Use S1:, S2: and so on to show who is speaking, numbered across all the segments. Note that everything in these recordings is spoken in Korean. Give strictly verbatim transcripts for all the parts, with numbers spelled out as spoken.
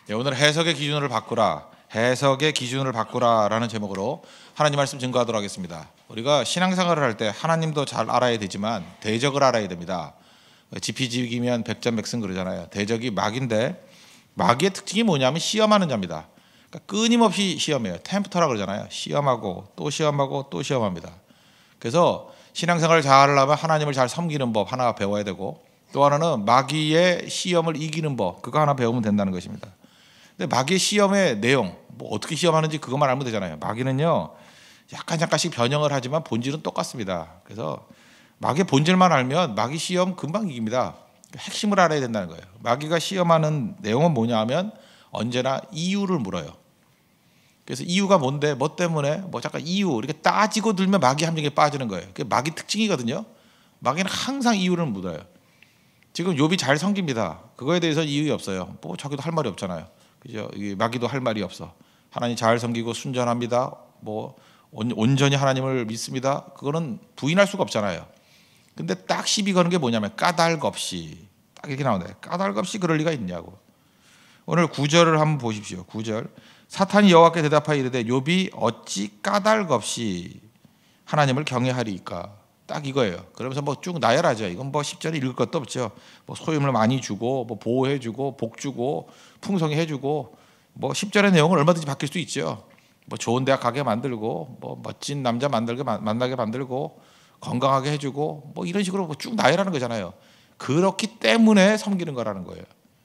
S1: 네, 오늘 해석의 기준을 바꾸라, 해석의 기준을 바꾸라라는 제목으로 하나님 말씀 증거하도록 하겠습니다. 우리가 신앙생활을 할 때 하나님도 잘 알아야 되지만 대적을 알아야 됩니다. 지피지기면 백전백승 그러잖아요. 대적이 마귀인데 마귀의 특징이 뭐냐면 시험하는 자입니다. 그러니까 끊임없이 시험해요. 템프터라 그러잖아요. 시험하고 또 시험하고 또 시험합니다. 그래서 신앙생활을 잘 하려면 하나님을 잘 섬기는 법 하나 배워야 되고, 또 하나는 마귀의 시험을 이기는 법, 그거 하나 배우면 된다는 것입니다. 근데 마귀의 시험의 내용, 뭐 어떻게 시험하는지 그것만 알면 되잖아요. 마귀는요 약간 약간씩 변형을 하지만 본질은 똑같습니다. 그래서 마귀의 본질만 알면 마귀 시험 금방 이깁니다. 핵심을 알아야 된다는 거예요. 마귀가 시험하는 내용은 뭐냐 하면 언제나 이유를 물어요. 그래서 이유가 뭔데, 뭐 때문에, 뭐 잠깐 이유 이렇게 따지고 들면 마귀 함정에 빠지는 거예요. 그게 마귀 특징이거든요. 마귀는 항상 이유를 물어요. 지금 욥이 잘 섬깁니다. 그거에 대해서 이유 없어요. 뭐 자기도 할 말이 없잖아요. 그죠? 마귀도 할 말이 없어. 하나님 잘 섬기고 순전합니다. 뭐 온전히 하나님을 믿습니다. 그거는 부인할 수가 없잖아요. 근데 딱 시비 거는 게 뭐냐면 까닭 없이, 딱 이렇게 나오네. 까닭 없이 그럴 리가 있냐고. 오늘 구 절을 한번 보십시오. 구 절. 사탄이 여호와께 대답하여 이르되 욥이 어찌 까닭 없이 하나님을 경외하리이까. 딱 이거예요. 그러면서 뭐 쭉 나열하죠. 이건 뭐 십 절에 읽을 것도 없죠. 뭐 소유물 많이 주고, 뭐 보호해주고, 복 주고, 풍성히 해주고, 뭐 십 절의 내용은 얼마든지 바뀔 수 있죠. 뭐 좋은 대학 가게 만들고, 뭐 멋진 남자 만들게 만나게 만들고, 건강하게 해주고, 뭐 이런 식으로 쭉 나열하는 거잖아요. 그렇기 때문에 섬기는 거라는 거예요.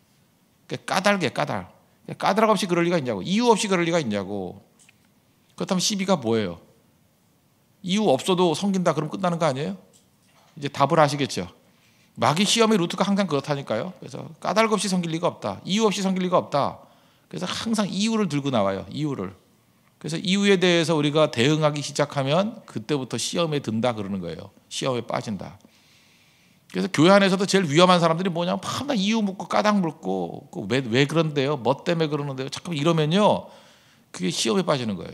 S1: 까닭이에요, 까닭. 까닭 없이 그럴 리가 있냐고. 이유 없이 그럴 리가 있냐고. 그렇다면 시비가 뭐예요? 이유 없어도 섬긴다 그러면 끝나는 거 아니에요? 이제 답을 아시겠죠? 마귀 시험의 루트가 항상 그렇다니까요. 그래서 까닭 없이 섬길 리가 없다. 이유 없이 섬길 리가 없다. 그래서 항상 이유를 들고 나와요. 이유를. 그래서 이유에 대해서 우리가 대응하기 시작하면 그때부터 시험에 든다 그러는 거예요. 시험에 빠진다. 그래서 교회 안에서도 제일 위험한 사람들이 뭐냐면 밤낮 이유 묻고 까닭 묻고 왜, 왜 그런데요? 뭐 때문에 그러는데요? 잠깐 이러면요 그게 시험에 빠지는 거예요.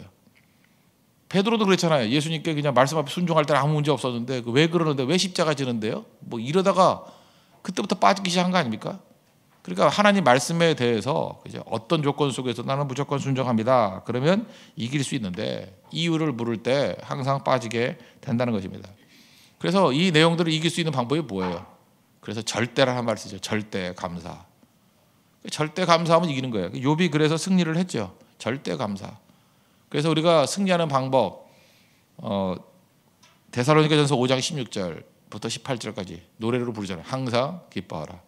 S1: 베드로도 그랬잖아요. 예수님께 그냥 말씀 앞에 순종할 때는 아무 문제 없었는데 왜 그러는데, 왜 십자가 지는데요? 뭐 이러다가 그때부터 빠지기 시작한 거 아닙니까? 그러니까 하나님 말씀에 대해서 어떤 조건 속에서 나는 무조건 순종합니다. 그러면 이길 수 있는데 이유를 물을 때 항상 빠지게 된다는 것입니다. 그래서 이 내용들을 이길 수 있는 방법이 뭐예요? 그래서 절대라는 말 쓰죠. 절대 감사. 절대 감사하면 이기는 거예요. 욥이 그래서 승리를 했죠. 절대 감사. 그래서 우리가 승리하는 방법, 어, 데살로니가전서 오 장 십육 절부터 십팔 절까지 노래로 부르잖아요. 항상 기뻐하라.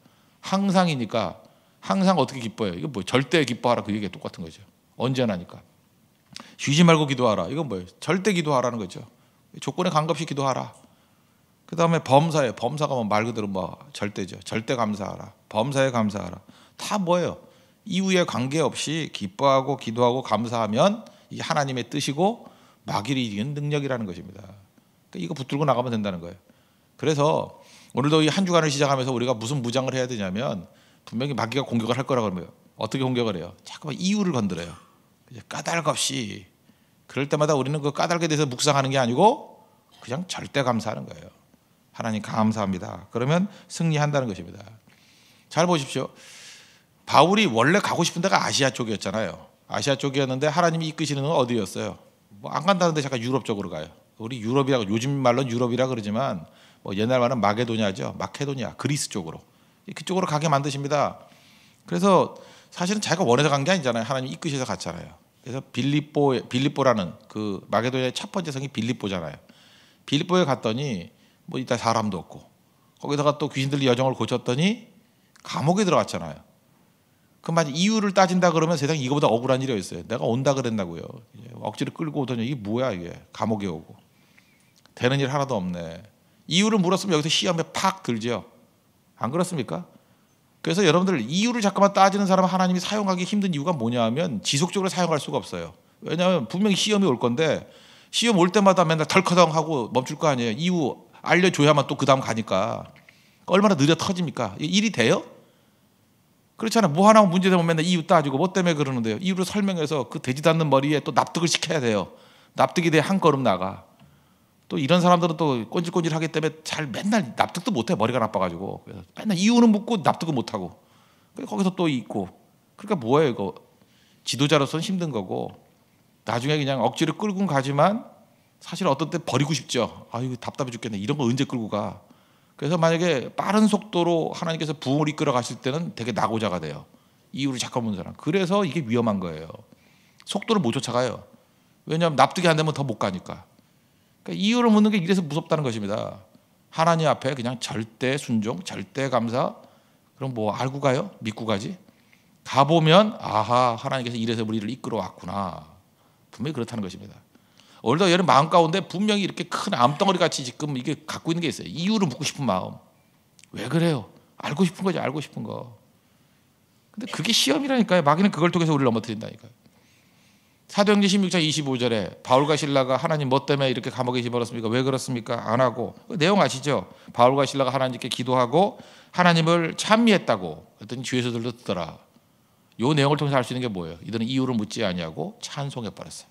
S1: 항상이니까 항상 어떻게 기뻐해요? 이거 뭐 절대 기뻐하라 그 얘기가 똑같은 거죠. 언제나니까. 쉬지 말고 기도하라. 이건 뭐예요? 절대 기도하라는 거죠. 조건에 관계없이 기도하라. 그 다음에 범사에, 범사가 뭐 말 그대로 뭐 절대죠. 절대 감사하라. 범사에 감사하라. 다 뭐예요? 이유에 관계없이 기뻐하고 기도하고 감사하면 이게 하나님의 뜻이고 마귀를 이기는 능력이라는 것입니다. 그러니까 이거 붙들고 나가면 된다는 거예요. 그래서 오늘도 이 한 주간을 시작하면서 우리가 무슨 무장을 해야 되냐면 분명히 마귀가 공격을 할 거라고 그러면 어떻게 공격을 해요? 자꾸만 이유를 건드려요. 까닭 없이. 그럴 때마다 우리는 그 까닭에 대해서 묵상하는 게 아니고 그냥 절대 감사하는 거예요. 하나님 감사합니다. 그러면 승리한다는 것입니다. 잘 보십시오. 바울이 원래 가고 싶은 데가 아시아 쪽이었잖아요. 아시아 쪽이었는데 하나님이 이끄시는 건 어디였어요? 뭐 안 간다는데 잠깐 유럽 쪽으로 가요. 우리 유럽이라고 요즘 말로는 유럽이라 그러지만 뭐 옛날 말은 마게도냐죠. 마케도냐, 그리스 쪽으로. 그쪽으로 가게 만드십니다. 그래서 사실은 자기가 원해서 간 게 아니잖아요. 하나님이 이끄셔서 갔잖아요. 그래서 빌립보, 빌립보라는 그 마게도냐의 첫 번째 성이 빌립보잖아요. 빌립보에 갔더니 뭐 이따 사람도 없고 거기다가 또 귀신 들린 여정을 고쳤더니 감옥에 들어갔잖아요. 그럼 만약 이유를 따진다 그러면 세상에 이거보다 억울한 일이 있어요. 내가 온다 그랬나고요. 억지로 끌고 오더니 이게 뭐야 이게. 감옥에 오고 되는 일 하나도 없네. 이유를 물었으면 여기서 시험에 팍 들죠. 안 그렇습니까? 그래서 여러분들 이유를 잠깐만 따지는 사람은 하나님이 사용하기 힘든 이유가 뭐냐 하면 지속적으로 사용할 수가 없어요. 왜냐하면 분명히 시험이 올 건데 시험 올 때마다 맨날 덜커덩하고 멈출 거 아니에요. 이유 알려줘야만 또 그 다음 가니까 얼마나 느려 터집니까? 일이 돼요? 그렇잖아요. 뭐 하나 문제되면 맨날 이유 따지고 뭐 때문에 그러는데요. 이유를 설명해서 그 되지도 않는 머리에 또 납득을 시켜야 돼요. 납득이 돼야 한 걸음 나가. 또 이런 사람들은 또 꼰질꼰질하기 때문에 잘 맨날 납득도 못해. 머리가 나빠가지고. 그래서 맨날 이유는 묻고 납득은 못하고. 그래서 거기서 또 있고. 그러니까 뭐예요 이거? 지도자로서는 힘든 거고 나중에 그냥 억지로 끌고 가지만 사실 어떤 때 버리고 싶죠. 아 이거 답답해 죽겠네. 이런 거 언제 끌고 가? 그래서 만약에 빠른 속도로 하나님께서 부흥을 이끌어 가실 때는 되게 낙오자가 돼요. 이유를 잠깐 보는 사람. 그래서 이게 위험한 거예요. 속도를 못 쫓아가요. 왜냐하면 납득이 안 되면 더 못 가니까. 그러니까 이유를 묻는 게 이래서 무섭다는 것입니다. 하나님 앞에 그냥 절대 순종, 절대 감사. 그럼 뭐 알고 가요? 믿고 가지? 가보면 아하 하나님께서 이래서 우리를 이끌어 왔구나. 분명히 그렇다는 것입니다. 오늘도 여러분 마음 가운데 분명히 이렇게 큰 암덩어리 같이 지금 이게 갖고 있는 게 있어요. 이유를 묻고 싶은 마음. 왜 그래요? 알고 싶은 거지, 알고 싶은 거. 근데 그게 시험이라니까요. 마귀는 그걸 통해서 우리를 넘어뜨린다니까요. 사도행전 십육 장 이십오 절에 바울과 실라가 하나님 뭐 때문에 이렇게 감옥에 집어넣습니까? 왜 그렇습니까? 안 하고. 그 내용 아시죠? 바울과 실라가 하나님께 기도하고 하나님을 찬미했다고. 그랬더니 주에서들도 듣더라. 이 내용을 통해서 알 수 있는 게 뭐예요? 이들은 이유를 묻지 아니하고 찬송해 버렸어요.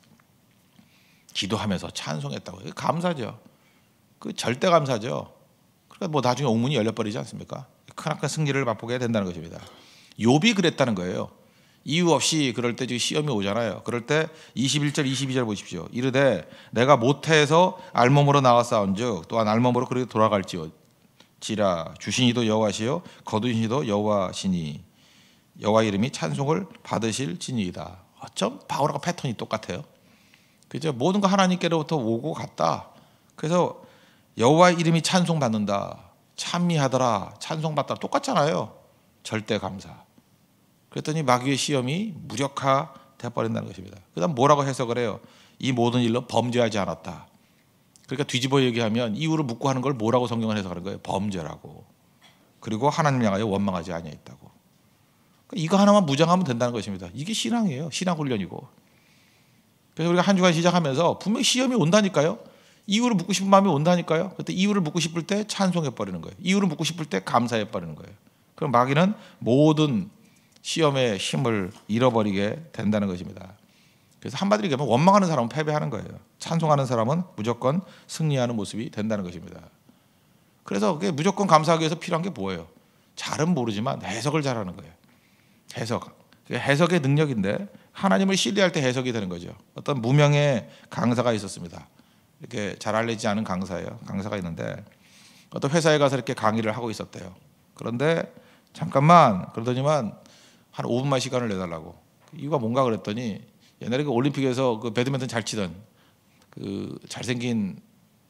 S1: 기도하면서 찬송했다고. 감사죠. 그 절대 감사죠. 그러니까 뭐 나중에 옥문이 열려버리지 않습니까? 크나큰 승리를 맛보게 된다는 것입니다. 욥이 그랬다는 거예요. 이유 없이 그럴 때 시험이 오잖아요. 그럴 때 이십일 절 이십이 절 보십시오. 이르되 내가 모태에서 알몸으로 나왔사온즉 또한 알몸으로 그렇게 돌아갈지어지라 주신 이도 여호와시요 거두신 이도 여호와시니 여호와 이름이 찬송을 받으실 지니이다. 어쩜 바울하고 패턴이 똑같아요. 그죠? 모든 거 하나님께로부터 오고 갔다. 그래서 여호와 이름이 찬송 받는다. 찬미하더라. 찬송 받더라. 똑같잖아요. 절대 감사. 그랬더니 마귀의 시험이 무력화돼 버린다는 것입니다. 그다음 뭐라고 해석을 해요? 이 모든 일로 범죄하지 않았다. 그러니까 뒤집어 얘기하면 이유를 묻고 하는 걸 뭐라고 성경을 해석하는 거예요? 범죄라고. 그리고 하나님 향하여 원망하지 아니했다고. 그러니까 이거 하나만 무장하면 된다는 것입니다. 이게 신앙이에요. 신앙 훈련이고. 그래서 우리가 한 주간 시작하면서 분명히 시험이 온다니까요. 이유를 묻고 싶은 마음이 온다니까요. 그때 이유를 묻고 싶을 때 찬송해 버리는 거예요. 이유를 묻고 싶을 때 감사해 버리는 거예요. 그럼 마귀는 모든 시험의 힘을 잃어버리게 된다는 것입니다. 그래서 한마디로 얘기하면 원망하는 사람은 패배하는 거예요. 찬송하는 사람은 무조건 승리하는 모습이 된다는 것입니다. 그래서 그게 무조건 감사하기 위해서 필요한 게 뭐예요? 잘은 모르지만 해석을 잘하는 거예요. 해석. 그게 해석의 능력인데 하나님을 신뢰할 때 해석이 되는 거죠. 어떤 무명의 강사가 있었습니다. 이렇게 잘 알려지지 않은 강사예요. 강사가 있는데 어떤 회사에 가서 이렇게 강의를 하고 있었대요. 그런데 잠깐만 그러더니만 한 오 분만 시간을 내달라고. 이유가 뭔가 그랬더니 옛날에 그 올림픽에서 그 배드민턴 잘 치던 그 잘생긴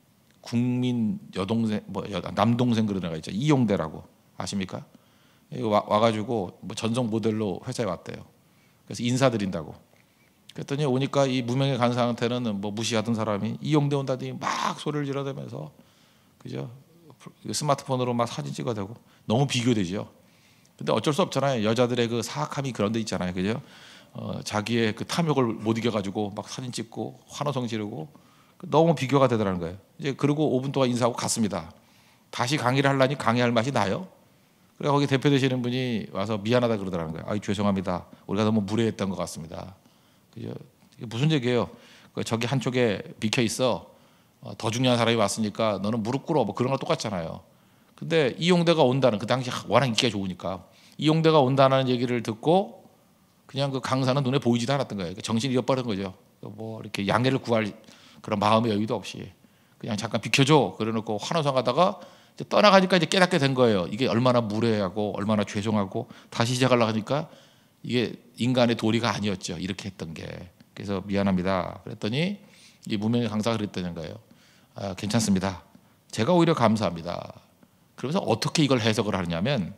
S1: 국민 여동생 뭐 남동생 그런 애가 있죠. 이용대라고 아십니까? 와, 와가지고 뭐 전속 모델로 회사에 왔대요. 그래서 인사드린다고. 그랬더니 오니까 이 무명의 간사한테는 뭐 무시하던 사람이 이용대 온다더니 막 소리를 지르면서 그죠? 스마트폰으로 막 사진 찍어대고 너무 비교되죠. 근데 어쩔 수 없잖아요. 여자들의 그 사악함이 그런 데 있잖아요. 그죠? 어, 자기의 그 탐욕을 못 이겨가지고 막 사진 찍고 환호성 지르고 너무 비교가 되더라는 거예요. 이제 그리고 오 분 동안 인사하고 갔습니다. 다시 강의를 하려니 강의할 맛이 나요. 그래 거기 대표 되시는 분이 와서 미안하다 그러더라는 거예요. 아, 죄송합니다. 우리가 너무 무례했던 것 같습니다. 그죠? 이게 무슨 얘기예요? 저기 한쪽에 비켜 있어. 어, 더 중요한 사람이 왔으니까 너는 무릎 꿇어. 뭐 그런 거 똑같잖아요. 근데 이용대가 온다는 그 당시 워낙 인기가 좋으니까 이용대가 온다는 얘기를 듣고 그냥 그 강사는 눈에 보이지도 않았던 거예요. 정신이 잃어버린 거죠. 뭐 이렇게 양해를 구할 그런 마음의 여유도 없이 그냥 잠깐 비켜줘. 그래놓고 환호성하다가 이제 떠나가니까 이제 깨닫게 된 거예요. 이게 얼마나 무례하고 얼마나 죄송하고 다시 시작하려고 하니까 이게 인간의 도리가 아니었죠. 이렇게 했던 게. 그래서 미안합니다. 그랬더니 이 무명의 강사가 그랬다는 거예요. 아, 괜찮습니다. 제가 오히려 감사합니다. 그러면서 어떻게 이걸 해석을 하느냐면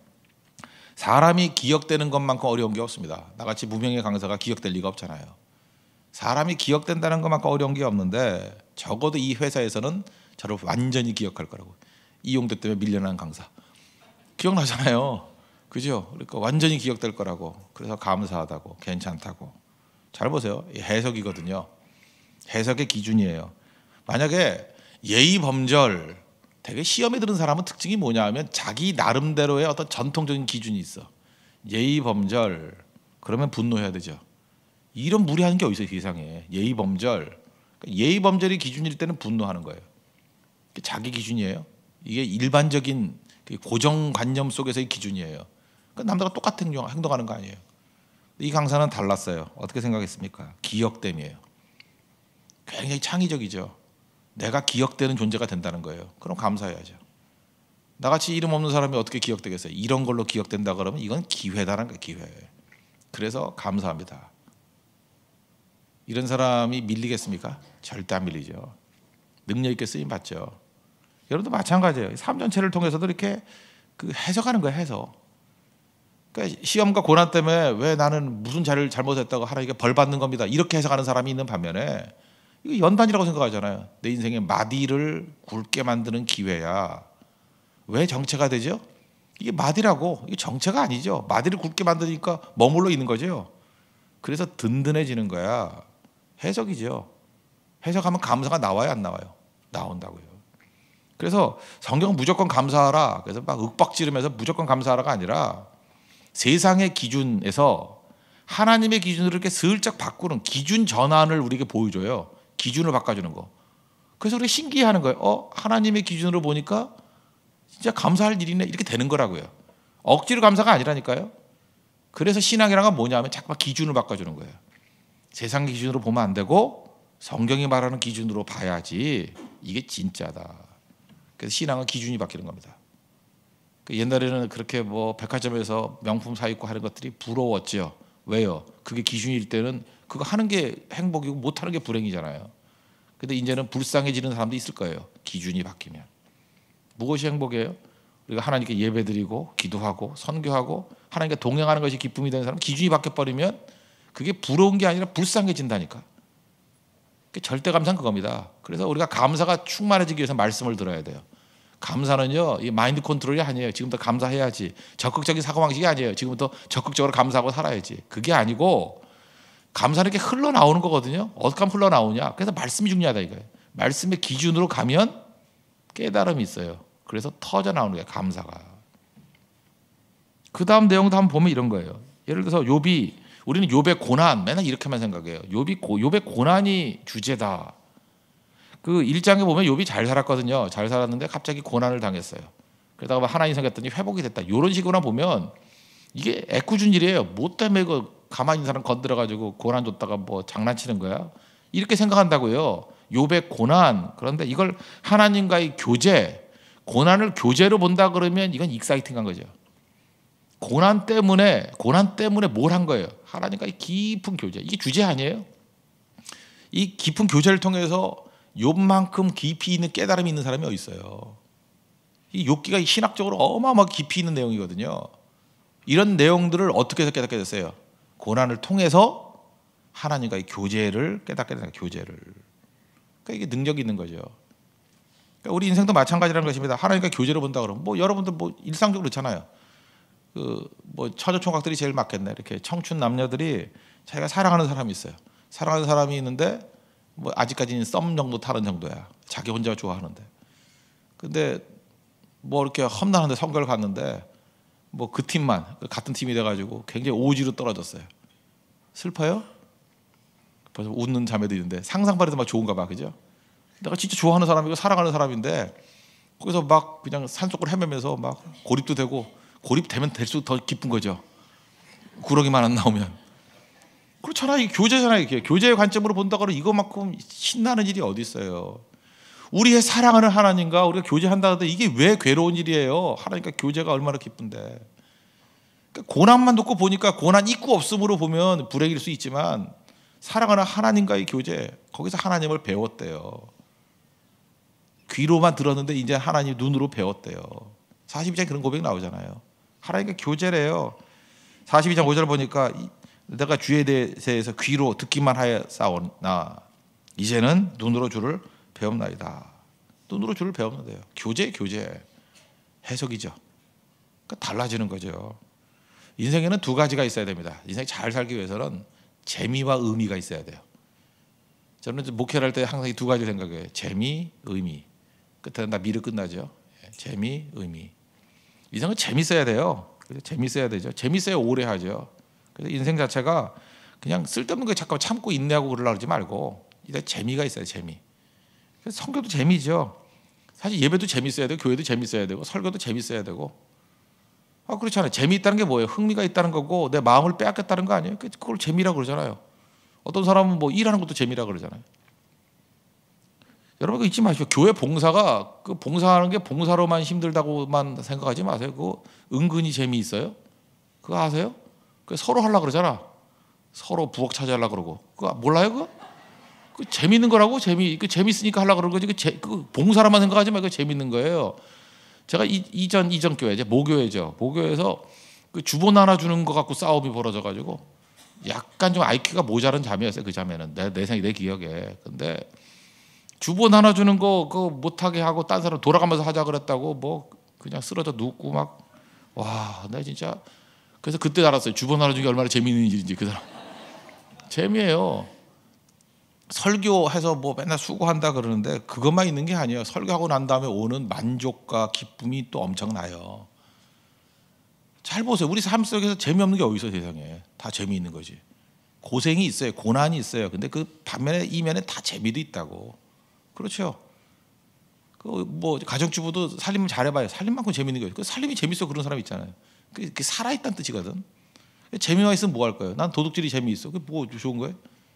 S1: 사람이 기억되는 것만큼 어려운 게 없습니다. 나같이 무명의 강사가 기억될 리가 없잖아요. 사람이 기억된다는 것만큼 어려운 게 없는데 적어도 이 회사에서는 저를 완전히 기억할 거라고. 이용대 때문에 밀려난 강사. 기억나잖아요. 그죠? 그러니까 완전히 기억될 거라고. 그래서 감사하다고, 괜찮다고. 잘 보세요. 해석이거든요. 해석의 기준이에요. 만약에 예의 범절, 되게 시험에 드는 사람은 특징이 뭐냐 하면 자기 나름대로의 어떤 전통적인 기준이 있어. 예의 범절, 그러면 분노해야 되죠. 이런 무례한 게 어디 있어요, 세상에. 예의 범절. 예의 범절이 기준일 때는 분노하는 거예요. 자기 기준이에요. 이게 일반적인 고정관념 속에서의 기준이에요. 그러니까 남들과 똑같은 행동하는 거 아니에요. 이 강사는 달랐어요. 어떻게 생각했습니까? 기억됨이에요. 굉장히 창의적이죠. 내가 기억되는 존재가 된다는 거예요. 그럼 감사해야죠. 나같이 이름 없는 사람이 어떻게 기억되겠어요? 이런 걸로 기억된다 그러면 이건 기회다라는 거예요. 기회. 그래서 감사합니다. 이런 사람이 밀리겠습니까? 절대 안 밀리죠. 능력 있게 쓰임 받죠. 여러분도 마찬가지예요. 삶 전체를 통해서도 이렇게 그 해석하는 거예요. 해석. 그러니까 시험과 고난 때문에 왜 나는 무슨 자를 잘못했다고 하나님께 벌 받는 겁니다. 이렇게 해석하는 사람이 있는 반면에 이거 연단이라고 생각하잖아요. 내 인생의 마디를 굵게 만드는 기회야. 왜 정체가 되죠? 이게 마디라고. 이게 정체가 아니죠. 마디를 굵게 만드니까 머물러 있는 거죠. 그래서 든든해지는 거야. 해석이죠. 해석하면 감사가 나와요, 안 나와요? 나온다고요. 그래서 성경은 무조건 감사하라. 그래서 막 윽박지르면서 무조건 감사하라가 아니라 세상의 기준에서 하나님의 기준으로 이렇게 슬쩍 바꾸는 기준 전환을 우리에게 보여줘요. 기준을 바꿔주는 거. 그래서 우리 신기해하는 거예요. 어, 하나님의 기준으로 보니까 진짜 감사할 일이네. 이렇게 되는 거라고요. 억지로 감사가 아니라니까요. 그래서 신앙이란 건 뭐냐면 자꾸만 기준을 바꿔주는 거예요. 세상 기준으로 보면 안 되고 성경이 말하는 기준으로 봐야지 이게 진짜다. 그래서 신앙은 기준이 바뀌는 겁니다. 옛날에는 그렇게 뭐 백화점에서 명품 사 입고 하는 것들이 부러웠죠. 왜요? 그게 기준일 때는 그거 하는 게 행복이고 못 하는 게 불행이잖아요. 근데 이제는 불쌍해지는 사람도 있을 거예요. 기준이 바뀌면. 무엇이 행복이에요? 우리가 하나님께 예배드리고 기도하고 선교하고 하나님과 동행하는 것이 기쁨이 되는 사람, 기준이 바뀌어버리면 그게 부러운 게 아니라 불쌍해진다니까. 절대 감사는 그겁니다. 그래서 우리가 감사가 충만해지기 위해서 말씀을 들어야 돼요. 감사는요, 이 마인드 컨트롤이 아니에요. 지금부터 감사해야지. 적극적인 사고방식이 아니에요. 지금부터 적극적으로 감사하고 살아야지. 그게 아니고 감사는 이렇게 흘러나오는 거거든요. 어떻게 하면 흘러나오냐? 그래서 말씀이 중요하다 이거예요. 말씀의 기준으로 가면 깨달음이 있어요. 그래서 터져 나오는 거예요. 감사가. 그 다음 내용도 한번 보면 이런 거예요. 예를 들어서 욥이, 우리는 욥의 고난 맨날 이렇게만 생각해요. 욥이 고, 욥의 고난이 주제다. 그 일 장에 보면 욥이 잘 살았거든요. 잘 살았는데 갑자기 고난을 당했어요. 그러다가 하나님 생겼더니 회복이 됐다. 이런 식으로 보면 이게 애꿎은 일이에요. 뭐 때문에 그 가만히 있는 사람 건드려가지고 고난 줬다가 뭐 장난치는 거야? 이렇게 생각한다고요. 욥의 고난. 그런데 이걸 하나님과의 교제, 고난을 교제로 본다 그러면 이건 익사이팅한 거죠. 고난 때문에 고난 때문에 뭘 한 거예요? 하나님과의 깊은 교제. 이게 주제 아니에요? 이 깊은 교제를 통해서 욥만큼 깊이 있는 깨달음이 있는 사람이 어디 있어요? 이 욥기가 신학적으로 어마어마하게 깊이 있는 내용이거든요. 이런 내용들을 어떻게 해서 깨닫게 됐어요? 고난을 통해서 하나님과의 교제를 깨닫게 되는 거예요. 교제를. 그러니까 이게 능력이 있는 거죠. 그러니까 우리 인생도 마찬가지라는 것입니다. 하나님과 교제를 본다 그러면 뭐 여러분들 뭐 일상적으로 있잖아요. 그 뭐 처녀 총각들이 제일 많겠네. 이렇게 청춘 남녀들이 자기가 사랑하는 사람이 있어요. 사랑하는 사람이 있는데 뭐 아직까지는 썸 정도 타는 정도야. 자기 혼자 좋아하는데. 근데 뭐 이렇게 험난한데 선교를 갔는데 뭐 그 팀만 같은 팀이 돼가지고 굉장히 오지로 떨어졌어요. 슬퍼요? 벌써 웃는 자매도 있는데 상상만 해도 막 좋은가 봐, 그죠? 내가 진짜 좋아하는 사람이고 사랑하는 사람인데 거기서 막 그냥 산속을 헤매면서 막 고립도 되고 고립되면 될수록 더 기쁜 거죠. 구렁이만 안 나오면. 그렇잖아. 이게 교제잖아요. 이게 교제의 관점으로 본다고는 이거만큼 신나는 일이 어디 있어요. 우리의 사랑하는 하나님과 우리가 교제한다 하는데 이게 왜 괴로운 일이에요? 하나님과 교제가 얼마나 기쁜데. 그러니까 고난만 놓고 보니까 고난 있고 없음으로 보면 불행일 수 있지만 사랑하는 하나님과의 교제, 거기서 하나님을 배웠대요. 귀로만 들었는데 이제 하나님 눈으로 배웠대요. 사십이 장에 그런 고백이 나오잖아요. 하나님과 교제래요. 사십이 장 오 절 보니까 내가 주에 대해서 귀로 듣기만 하였사오나 이제는 눈으로 주를 배움나이다. 눈으로 주를 배움나이다. 교제, 교제. 해석이죠. 그러니까 달라지는 거죠. 인생에는 두 가지가 있어야 됩니다. 인생 잘 살기 위해서는 재미와 의미가 있어야 돼요. 저는 목회를 할 때 항상 이 두 가지 생각해요. 재미, 의미. 끝에는 다 미로 끝나죠. 재미, 의미. 인생은 재밌어야 돼요. 재밌어야 되죠. 재밌어야 오래 하죠. 그래서 인생 자체가 그냥 쓸데없는 거 잠깐 참고 인내하고 그러려고 그러지 말고 일단 재미가 있어요. 재미. 그래서 성교도 재미죠. 사실 예배도 재밌어야 되고 교회도 재밌어야 되고 설교도 재밌어야 되고 아, 그렇잖아요. 재미있다는 게 뭐예요? 흥미가 있다는 거고 내 마음을 빼앗겼다는 거 아니에요? 그걸 재미라고 그러잖아요. 어떤 사람은 뭐 일하는 것도 재미라고 그러잖아요. 여러분, 잊지 마시고 교회 봉사가 그 봉사하는 게 봉사로만 힘들다고만 생각하지 마세요. 그거 은근히 재미있어요. 그거 아세요? 그 서로 하려고 그러잖아. 서로 부엌 차지하려고 그러고. 그거 몰라요? 그거? 그 재밌는 거라고. 재미 그 재밌으니까 하려고 그러는 거지. 그, 제, 그 봉사로만 생각하지 말고 재밌는 거예요. 제가 이, 이전 이전 교회 이제 모교회죠. 모교회에서 그 주보 나눠 주는 거 갖고 싸움이 벌어져 가지고 약간 좀 아이큐가 모자란 자매였어요. 그 자매는 내 내 생각 내 기억에. 근데 주보 나눠 주는 거 그거 못하게 하고 딴 사람 돌아가면서 하자 그랬다고 뭐 그냥 쓰러져 눕고 막 와, 나 진짜 그래서 그때 알았어요. 주보 나눠 주는 게 얼마나 재미있는 일인지. 그 사람 재미예요. 설교해서 뭐 맨날 수고한다 그러는데 그것만 있는 게 아니에요. 설교하고 난 다음에 오는 만족과 기쁨이 또 엄청나요. 잘 보세요. 우리 삶 속에서 재미없는 게 어디 있어. 세상에 다 재미있는 거지. 고생이 있어요. 고난이 있어요. 근데 그 반면에 이면에 다 재미도 있다고. 그렇죠. 그 뭐 가정주부도 살림 잘해봐요. 살림만큼 재미있는 거예요. 그 살림이 재밌어 그런 사람 있잖아요. 그게 살아있다는 뜻이거든. 재미가 있으면 뭐 할 거예요? 난 도둑질이 재미있어. 그게 뭐 좋은 거예요?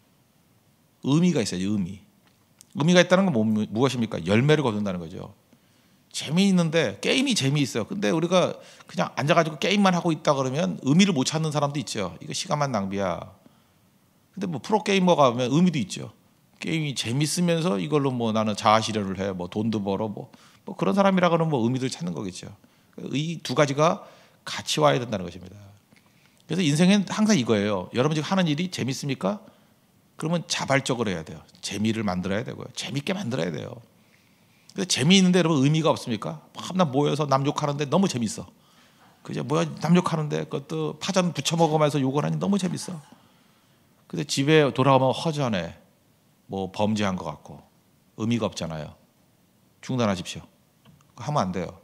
S1: 의미가 있어야지. 의미. 의미가 있다는 건 뭐, 무엇입니까? 열매를 거둔다는 거죠. 재미있는데 게임이 재미있어요. 근데 우리가 그냥 앉아가지고 게임만 하고 있다 그러면 의미를 못 찾는 사람도 있죠. 이거 시간만 낭비야. 근데 뭐 프로게이머가 하면 의미도 있죠. 게임이 재밌으면서 이걸로 뭐 나는 자아실현을 해, 뭐 돈도 벌어, 뭐, 뭐 그런 사람이라고는 뭐 의미를 찾는 거겠죠. 이 두 가지가 같이 와야 된다는 것입니다. 그래서 인생은 항상 이거예요. 여러분 지금 하는 일이 재밌습니까? 그러면 자발적으로 해야 돼요. 재미를 만들어야 되고요. 재밌게 만들어야 돼요. 근데 재미있는데 여러분 의미가 없습니까? 나 모여서 남 욕하는데 너무 재밌어. 그죠? 뭐야 남 욕하는데 그것도 파전 부쳐 먹으면서 욕을 하니 너무 재밌어. 근데 집에 돌아오면 허전해. 뭐 범죄한 것 같고 의미가 없잖아요. 중단하십시오. 하면 안 돼요.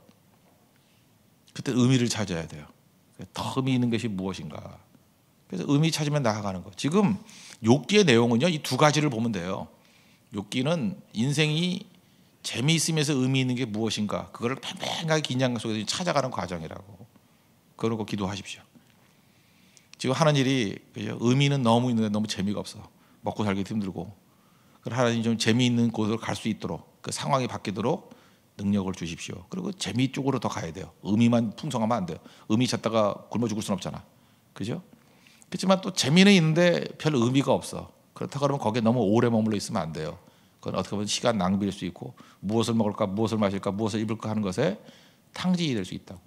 S1: 그때 의미를 찾아야 돼요. 더 의미 있는 것이 무엇인가. 그래서 의미 찾으면 나아가는 거. 지금 욥기의 내용은요, 이 두 가지를 보면 돼요. 욥기는 인생이 재미있으면서 의미 있는 게 무엇인가, 그거를 팽팽하게 긴장 속에서 찾아가는 과정이라고. 그러고 기도하십시오. 지금 하는 일이 그죠? 의미는 너무 있는데 너무 재미가 없어. 먹고 살기 힘들고. 하나님 좀 재미있는 곳으로 갈 수 있도록 그 상황이 바뀌도록 능력을 주십시오. 그리고 재미 쪽으로 더 가야 돼요. 의미만 풍성하면 안 돼요. 의미 찾다가 굶어 죽을 수는 없잖아. 그죠? 그렇지만 또 재미는 있는데 별 의미가 없어. 그렇다 그러면 거기에 너무 오래 머물러 있으면 안 돼요. 그건 어떻게 보면 시간 낭비일 수 있고 무엇을 먹을까, 무엇을 마실까, 무엇을 입을까 하는 것에 탕진이 될 수 있다고.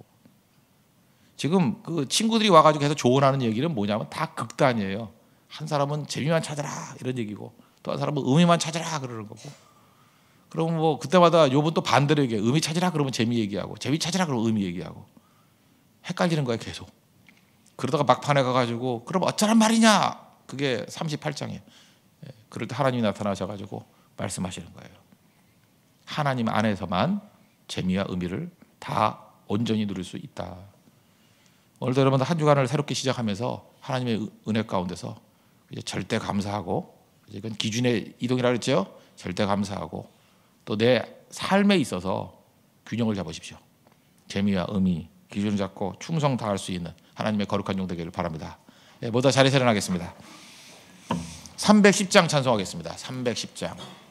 S1: 지금 그 친구들이 와가지고 해서 조언하는 얘기는 뭐냐면 다 극단이에요. 한 사람은 재미만 찾아라 이런 얘기고 또 한 사람은 의미만 찾아라 그러는 거고. 그럼 뭐 그때마다 욥은 또 반대로 얘기해. 의미 찾으라 그러면 재미 얘기하고 재미 찾으라 그러면 의미 얘기하고 헷갈리는 거야 계속. 그러다가 막판에 가가지고 그럼 어쩌란 말이냐. 그게 삼십팔 장이에요. 그럴 때 하나님이 나타나셔가지고 말씀하시는 거예요. 하나님 안에서만 재미와 의미를 다 온전히 누릴 수 있다. 오늘도 여러분들 한 주간을 새롭게 시작하면서 하나님의 은혜 가운데서 이제 절대 감사하고, 이건 기준의 이동이라고 했죠. 절대 감사하고 또 내 삶에 있어서 균형을 잡으십시오. 재미와 의미 기준을 잡고 충성 다할 수 있는 하나님의 거룩한 종 되기를 바랍니다. 네, 모두 자리에 일어나겠습니다. 삼백십 장 찬송하겠습니다. 삼백십 장.